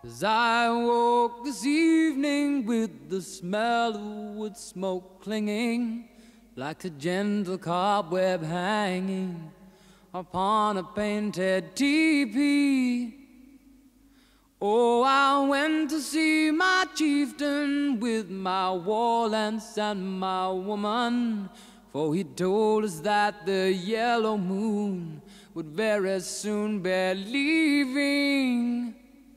As I woke this evening with the smell of wood smoke clinging like a gentle cobweb hanging upon a painted teepee. Oh, I went to see my chieftain with my war lance and my woman, for he told us that the yellow moon would very soon be leaving.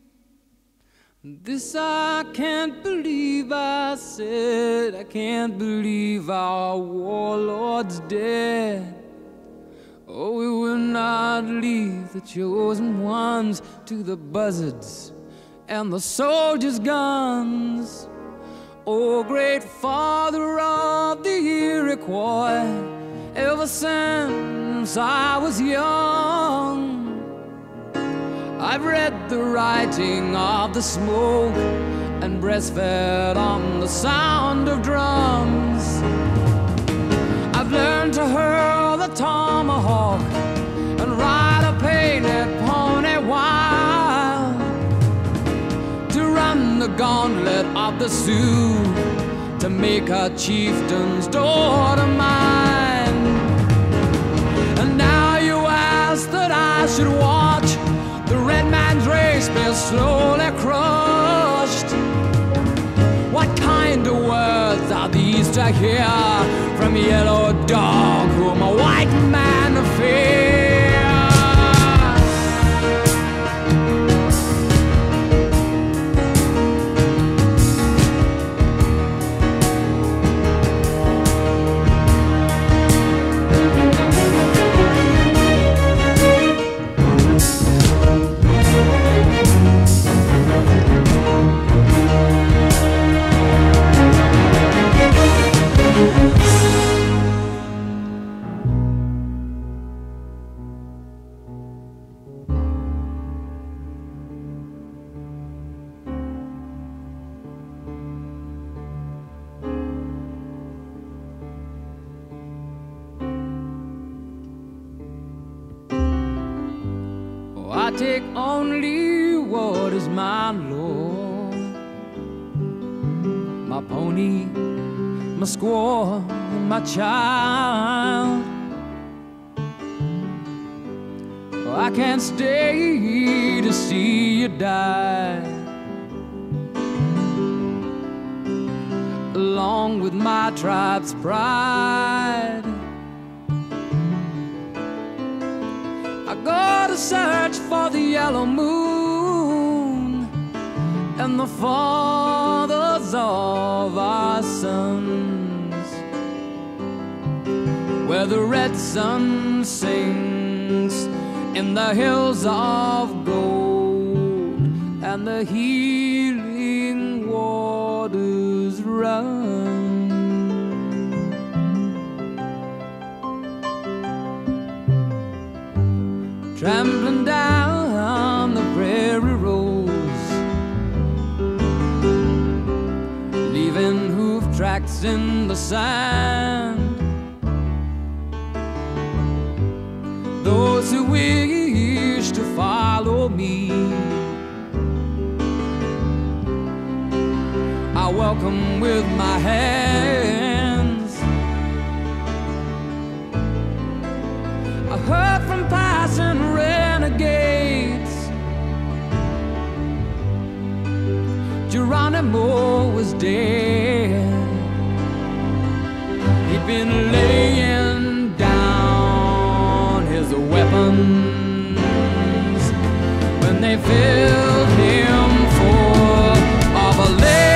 This I can't believe, I said, I can't believe our warlord's dead. Oh, we will not leave the chosen ones to the buzzards and the soldiers' guns. Oh, great father of the Iroquois, ever since I was young, I've read the writing of the smoke and breastfed on the sound of drums. I've learned to hurl the tomahawk and ride a painted pony wild, to run the gauntlet of the Sioux, to make a chieftain's daughter mine. And now you ask that I should watch the red man's race be slowly crushed. What kind of words are these to hear from a yellow dog whom a white man fears? I take only what is mine, Lord. My pony, my squaw, and my child. I can't stay to see you die, along with my tribe's pride. I go to search for the yellow moon and the fathers of our sons, where the red sun sings in the hills of gold and the healing waters run. Trampling down the prairie roads, leaving hoof tracks in the sand. Those who wish to follow me, I welcome with my hands. I heard from passing renegades, Geronimo was dead. He'd been laying down his weapons when they filled him full of a lead.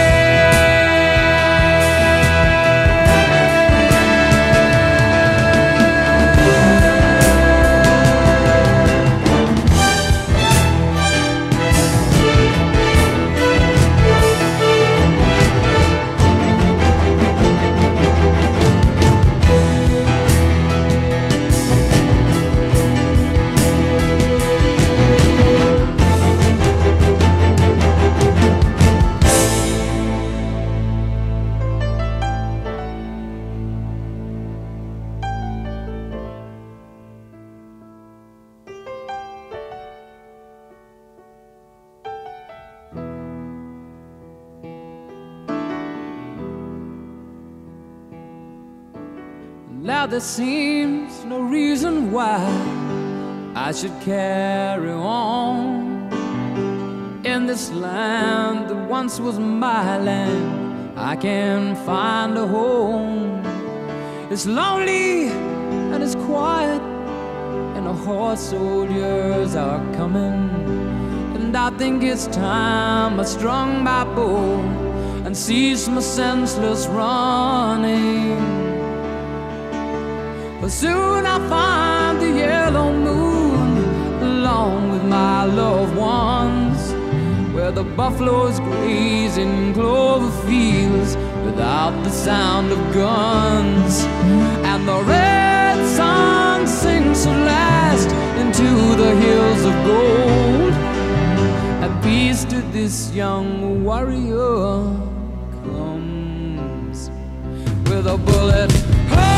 Now there seems no reason why I should carry on. In this land that once was my land, I can find a home. It's lonely and it's quiet, and the horse soldiers are coming. And I think it's time I strung my bow and cease my senseless running. But soon I'll find the yellow moon along with my loved ones, where the buffaloes graze in clover fields without the sound of guns. And the red sun sinks at last into the hills of gold. At peace to this young warrior comes with a bullet.